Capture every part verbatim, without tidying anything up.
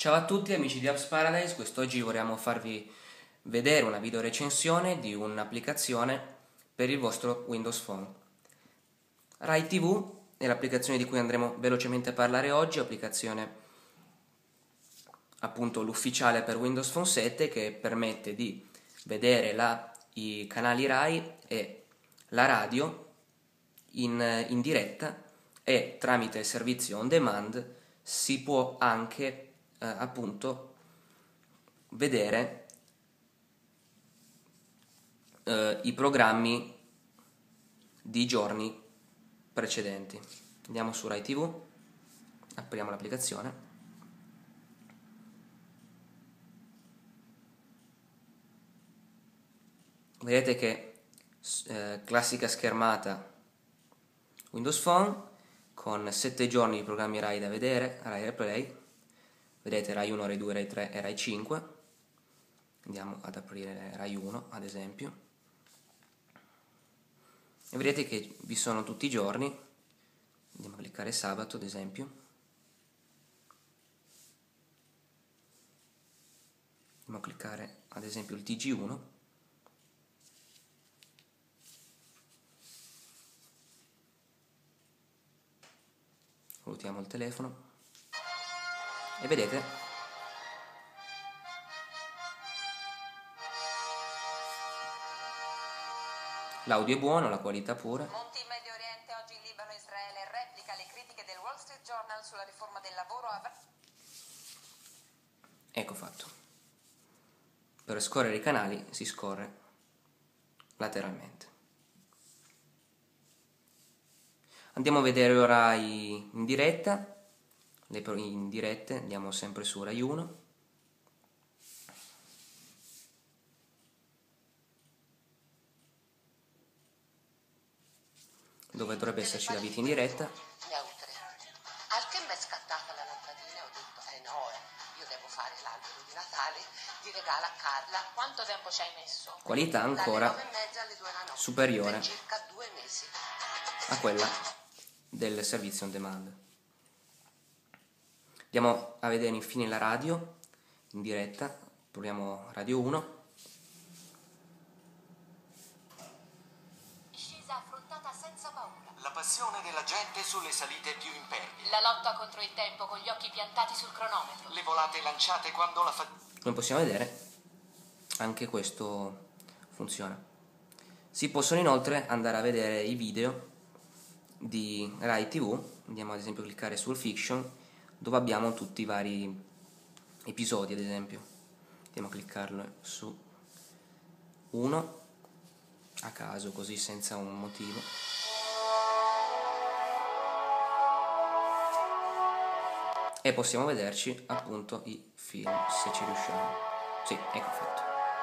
Ciao a tutti amici di Apps Paradise, quest'oggi vorremmo farvi vedere una video recensione di un'applicazione per il vostro Windows Phone. Rai ti vu è l'applicazione di cui andremo velocemente a parlare oggi, applicazione appunto l'ufficiale per Windows Phone sette che permette di vedere la, i canali Rai e la radio in, in diretta, e tramite il servizio on demand si può anche eh, appunto vedere eh, i programmi di giorni precedenti. Andiamo su Rai ti vu, apriamo l'applicazione. Vedete che eh, classica schermata Windows Phone con sette giorni di programmi Rai da vedere, Rai Replay. Vedete Rai uno, Rai due, Rai tre e Rai cinque. Andiamo ad aprire Rai uno ad esempio. E vedete che vi sono tutti i giorni. Andiamo a cliccare sabato ad esempio. Andiamo a cliccare ad esempio il T G uno. Valutiamo il telefono e vedete l'audio è buono, la qualità pure. Monti in Medio Oriente, oggi in Libano e Israele, replica le critiche del Wall Street Journal sulla riforma del lavoro. Ecco fatto. Per scorrere i canali si scorre lateralmente. Andiamo a vedere ora in diretta, le in dirette, andiamo sempre su Rai uno. Dove dovrebbe esserci la vita in diretta. Neutre. Al che mi è scattata la lampadina e ho detto, eh no, eh, io devo fare l'albero di Natale di regalo a Carla. Quanto tempo ci hai messo? Qualità ancora Dalle nove e mezza alle due la notte, superiore per circa due mesi. a quella del servizio on demand. Andiamo a vedere infine la radio in diretta, proviamo Radio uno. Discesa affrontata senza paura. La passione della gente sulle salite più impervie. La lotta contro il tempo con gli occhi piantati sul cronometro. Le volate lanciate quando la fa... Come possiamo vedere, anche questo funziona. Si possono inoltre andare a vedere i video di Rai ti vu. Andiamo ad esempio a cliccare sul Fiction, dove abbiamo tutti i vari episodi ad esempio. Andiamo a cliccarlo su uno a caso, così senza un motivo. E possiamo vederci appunto i film se ci riusciamo. Sì, ecco fatto.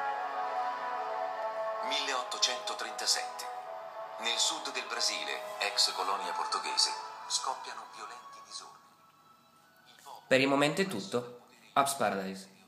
milleottocentotrentasette. Nel sud del Brasile, ex colonia portoghese, scoppiano violenti disordini. Per il momento è tutto. Apps Paradise.